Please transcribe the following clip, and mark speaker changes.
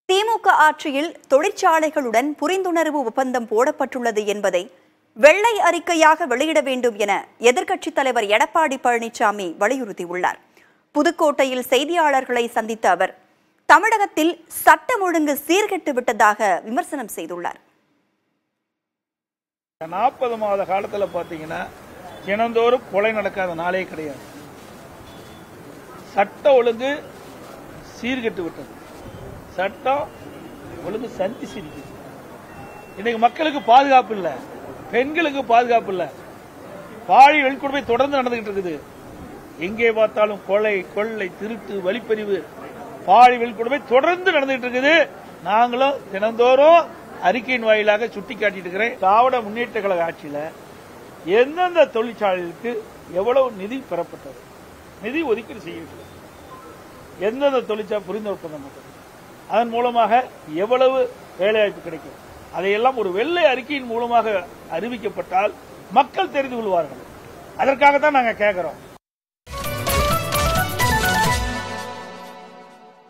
Speaker 1: திமுக ஆட்சியில் தொழிற்சாலைகளுடன் புரிந்துணர்வு ஒப்பந்தம் போடப்பட்டுள்ளது என்பதை வெள்ளை அறிக்கையாக வெளியிட வேண்டும் என எதிர்க்கட்சித் தலைவர் எடப்பாடி பழனிசாமி வலியுறுத்தியுள்ளார். புதுக்கோட்டையில் செய்தியாளர்களை சந்தித்த அவர் தமிழகத்தில் சட்டம் ஒழுங்கு சீர்கெட்டு விட்டதாக விமர்சனம் செய்துள்ளார்.
Speaker 2: 40 மாத காலத்தில் பாத்தீங்கன்னா தினந்தோறும் கொலை நடக்காத நாளே கிடையாது. சட்ட ஒழுங்கு சீர்கெட்டு விட்டது. சட்டம் ஒழுங்கு சந்தி சிரிக்குது. இன்னைக்கு மக்களுக்கு பாதுகாப்பு இல்ல, பெண்களுக்கு பாதுகாப்பு இல்ல, பாலியல் வன்கொடுமை தொடர்ந்து நடந்துகிட்டு இருக்குது. எங்கே பார்த்தாலும் கொலை, கொள்ளை, திருட்டு, வழிப்பறிவு, பாலியல் வன்கொடுமை தொடர்ந்து நடந்துகிட்டு இருக்குது. நாங்களும் தினந்தோறும் அறிக்கையின் வாயிலாக சுட்டிக்காட்டிட்டு இருக்கிறேன். திராவிட முன்னேற்ற கழக ஆட்சியில் எந்தெந்த தொழிற்சாலைகளுக்கு எவ்வளவு நிதி பெறப்பட்டது, நிதி ஒதுக்கீடு செய்யப்பட்டது, எந்தெந்த தொழிற்சாலை புரிந்து ஒப்பந்தம் போட்டது, அதன் மூலமாக எவ்வளவு வேலைவாய்ப்பு கிடைக்கும், அதையெல்லாம் ஒரு வெள்ளை அறிக்கையின் மூலமாக அறிவிக்கப்பட்டால் மக்கள் தெரிந்து கொள்வார்கள். அதற்காகத்தான் நாங்கள் கேட்கிறோம்.